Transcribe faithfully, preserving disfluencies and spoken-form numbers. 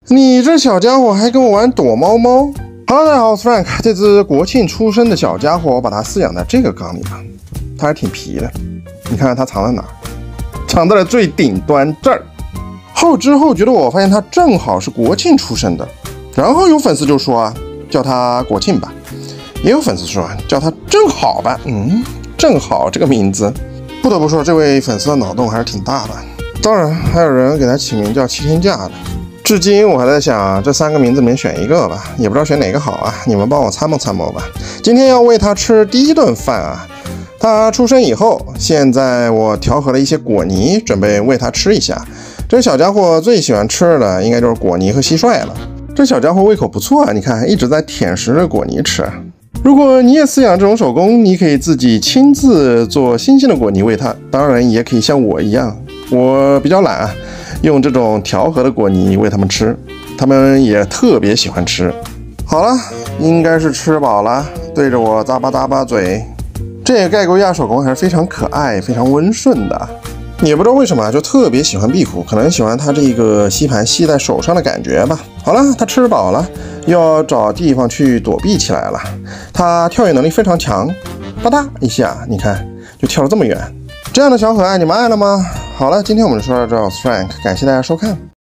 你这小家伙还跟我玩躲猫猫 ？Hello， 大家好，我是 Frank。这只国庆出生的小家伙，我把它饲养在这个缸里了，它还挺皮的。你看看它藏在哪儿？藏在了最顶端这儿。后知后觉的我发现它正好是国庆出生的，然后有粉丝就说啊，叫它国庆吧，也有粉丝说叫它正好吧。嗯，正好这个名字，不得不说这位粉丝的脑洞还是挺大的。当然还有人给它起名叫七天假的。至今我还在想这三个名字里面选一个吧，也不知道选哪个好啊，你们帮我参谋参谋吧。今天要喂它吃第一顿饭啊，它出生以后，现在我调和了一些果泥，准备喂它吃一下。这小家伙最喜欢吃的应该就是果泥和蟋蟀了。这小家伙胃口不错啊，你看一直在舔食着果泥吃。如果你也饲养这种手工，你可以自己亲自做新鲜的果泥喂它，当然也可以像我一样，我比较懒啊，用这种调和的果泥喂它们吃，它们也特别喜欢吃。好了，应该是吃饱了，对着我咂巴咂巴嘴。这个盖沟亚手工还是非常可爱、非常温顺的，也不知道为什么就特别喜欢壁虎，可能喜欢它这个吸盘吸在手上的感觉吧。好了，它吃饱了，要找地方去躲避起来了。它跳跃能力非常强，吧嗒一下，你看就跳了这么远。这样的小可爱你们爱了吗？好了，今天我们就说到这儿，我是 Frank， 感谢大家收看。